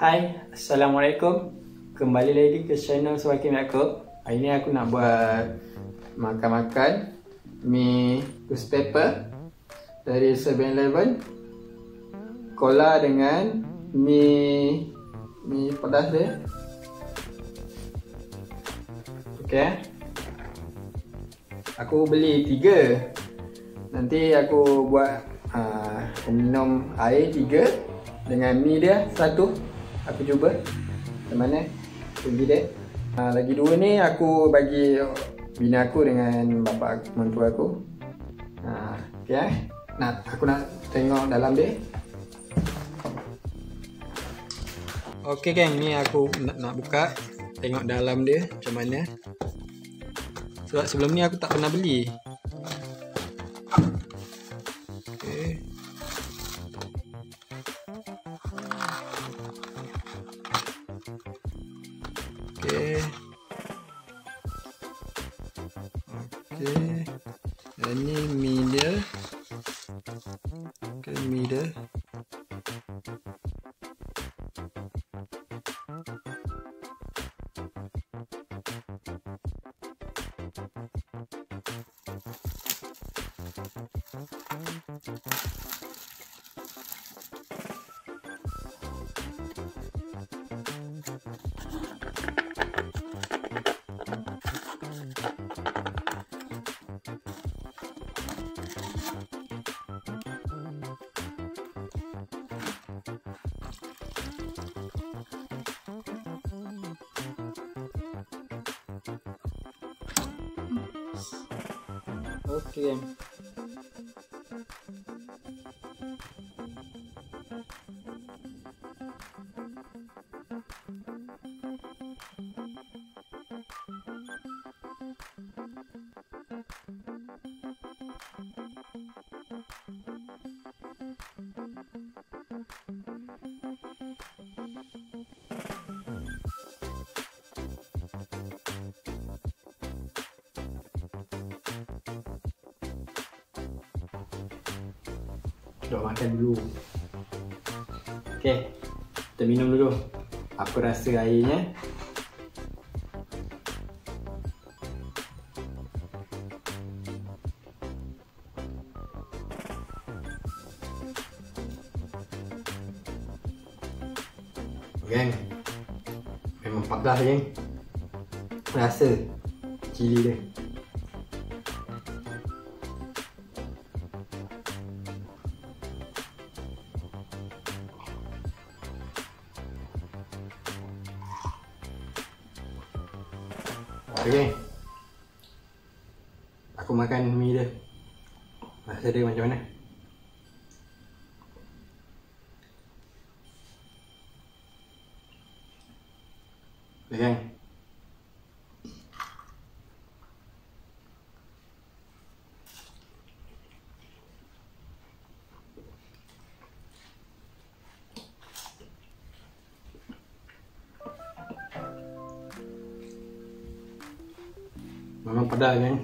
Hai, Assalamualaikum. Kembali lagi ke channel Sewakim Yaakob. Hari ni aku nak buat makan-makan mi ghost pepper dari 7-Eleven. Cola dengan mi pedas dia. Okay. Aku beli 3. Nanti aku buat minum air 3 dengan mi dia 1. Aku cuba macam mana pergi dia. Lagi 2 ni aku bagi bini aku dengan bapa mentua aku. Okay. Aku nak tengok dalam dia. Okay geng, ni aku nak buka tengok dalam dia macam mana. Sebab sebelum ni aku tak pernah beli. Okay. Okay. Okay. Ini mi dia. Okay, mi dia. Okay. Dah makan dulu. Okay, kita minum dulu. Apa rasa airnya? Geng, memang pedas geng. Rasa cili dia. Okay. Aku makan mi dia. Rasa dia macam mana? Okay, gang. Memang pedas kan.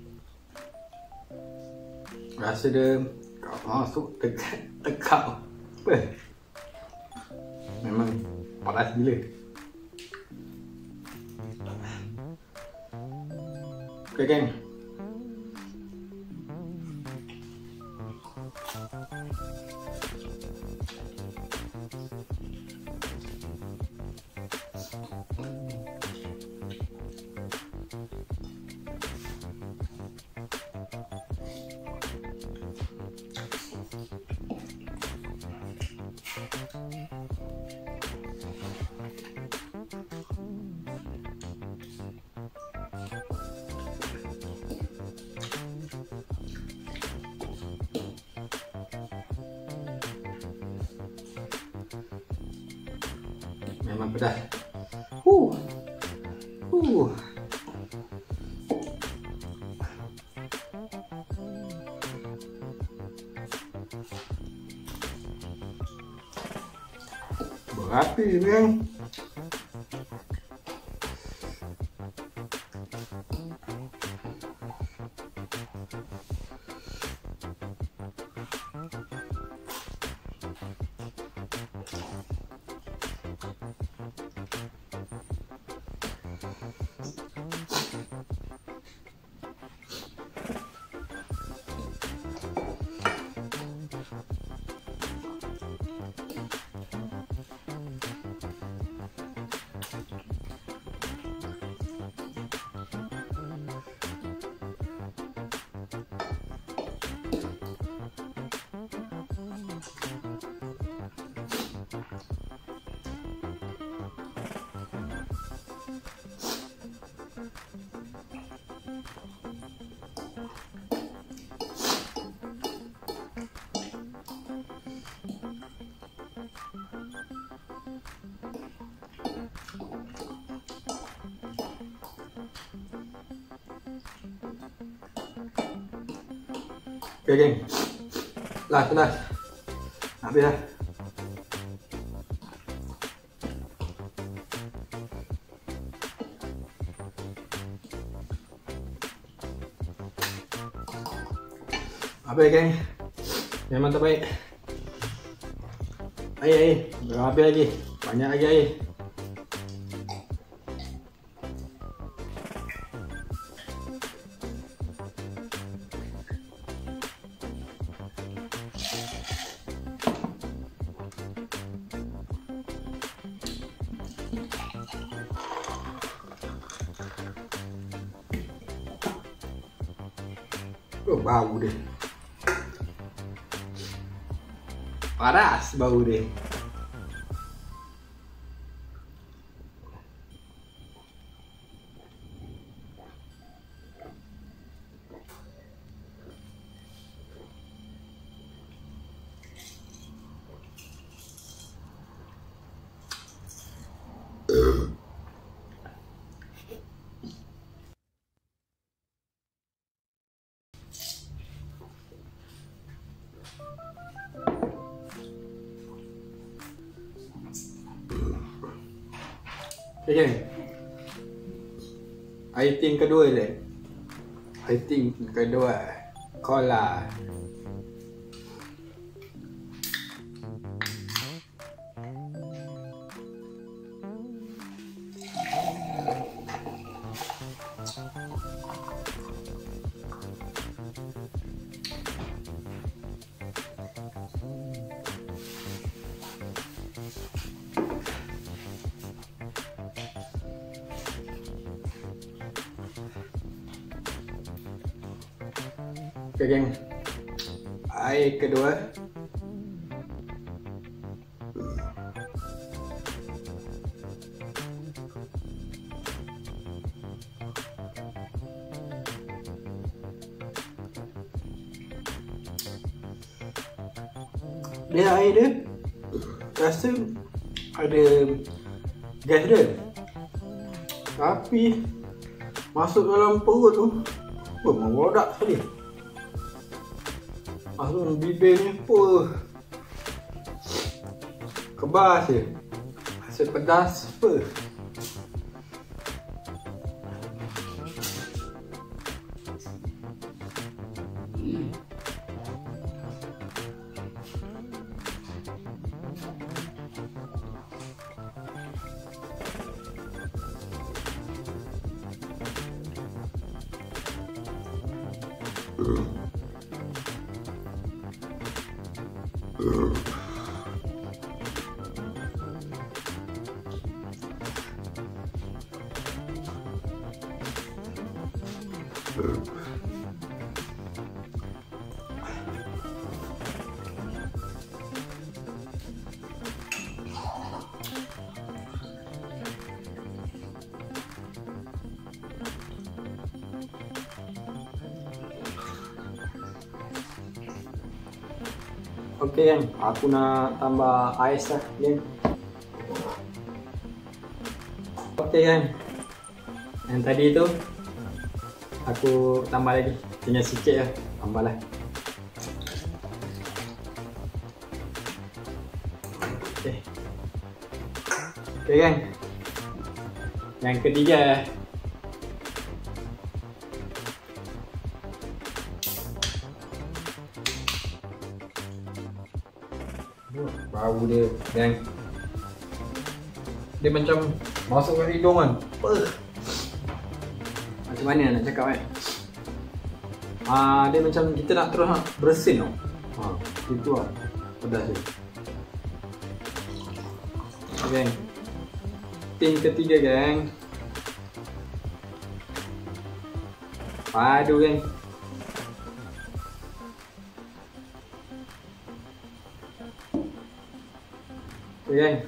Rasa dia masuk tekak. Apa? Memang pedas gila. Okay kan. Memang pedas. Berapi kan. Okay geng. Last. Habis dah. Habis geng. Memang terbaik. Air. Belum habis lagi. Banyak lagi air. Oh, bau dia. Paras bau dia. Okay, item kedua dia. Item kedua, cola. Okay geng, air kedua. Dia air dia rasa ada gas dia, tapi masuk dalam perut tu memberodak sekali. Masuk dalam bibir ni kebas je. Rasa pedas Okey kan, aku nak tambah ais lah geng. Okey kan, yang tadi tu aku tambah lagi, tinggal sikit lah, tambah lah. Okey. Okey kan, yang ketiga. Bau dia dan dia macam masuk ke hidung kan. Macam mana nak cakap kan? Dia macam kita nak terus bersin tau. Itu lah pedas dia. Geng, tim ketiga geng. Padu geng. Okay.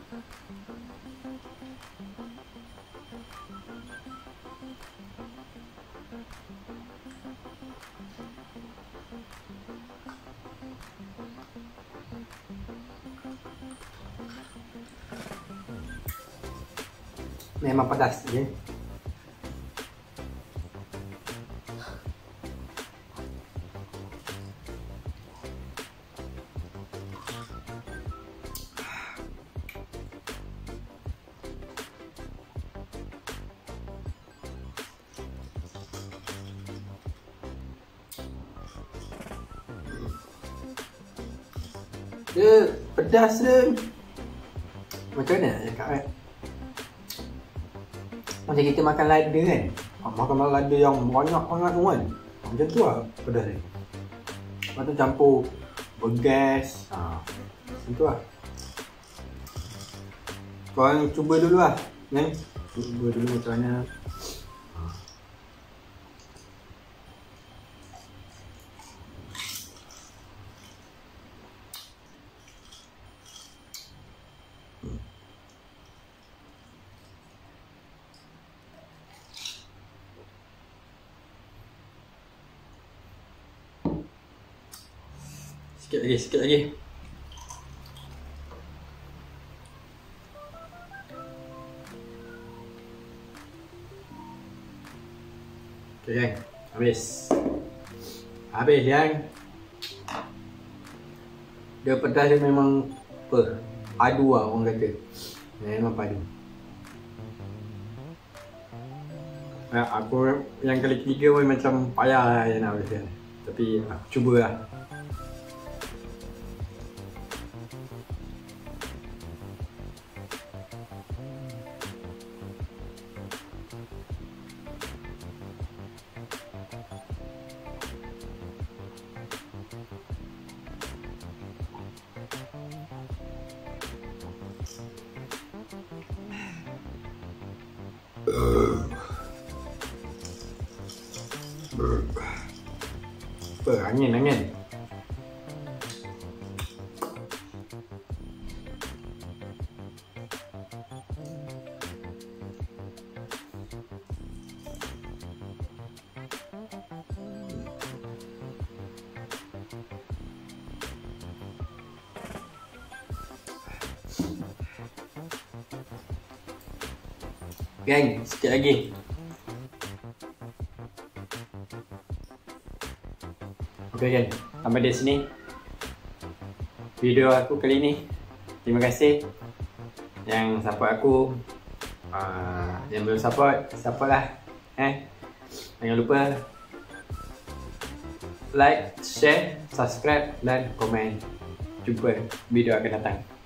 Memang pedas je. Dia pedas dia. Macam mana nak cakap kan? Macam kita makan lada kan. Makan lada yang banyak sangat tu kan. Macam tu lah pedas dia. Lepas tu campur bergas. Macam tu lah. Korang cuba dulu lah. Cuba dulu macam mana. Sikit lagi. Okay gang, habis gang. Dia pedas dia memang padu lah orang kata. Memang padu. Aku yang kali ketiga pun macam payah lah yang nak habiskan. Tapi aku cubalah. Angin. Gang, sikit lagi. Okay kan, sampai di sini video aku kali ni. Terima kasih yang support aku. Yang belum support lah. Jangan lupa like, share, subscribe dan komen. Jumpa video akan datang.